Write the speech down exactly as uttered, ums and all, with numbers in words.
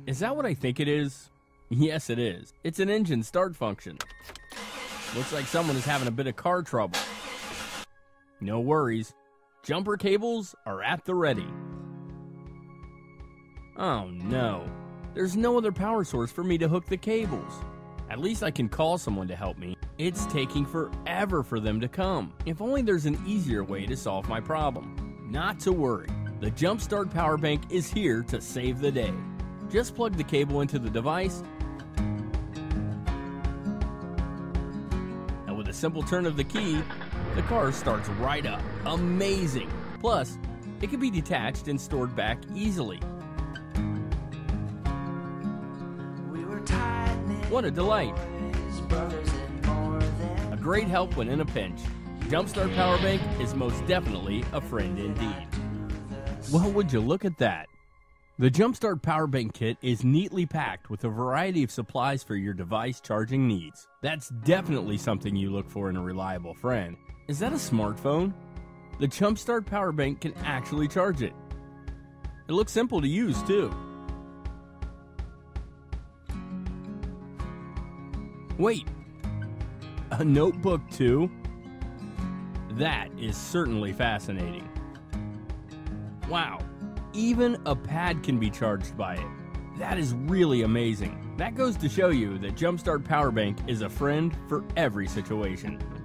Is that what I think it is? Yes, it is. It's an engine start function. Looks like someone is having a bit of car trouble. No worries. Jumper cables are at the ready. Oh no. There's no other power source for me to hook the cables. At least I can call someone to help me. It's taking forever for them to come. If only there's an easier way to solve my problem. Not to worry. The Jumpstart Power Bank is here to save the day. Just plug the cable into the device, and with a simple turn of the key, the car starts right up. Amazing! Plus, it can be detached and stored back easily. What a delight! A great help when in a pinch. Jumpstart Power Bank is most definitely a friend indeed. Well, would you look at that? The Jumpstart Power Bank Kit is neatly packed with a variety of supplies for your device charging needs. That's definitely something you look for in a reliable friend. Is that a smartphone? The Jumpstart Power Bank can actually charge it. It looks simple to use too. Wait, a notebook too? That is certainly fascinating. Wow. Even a pad can be charged by it. That is really amazing. That goes to show you that Jumpstart Power Bank is a friend for every situation.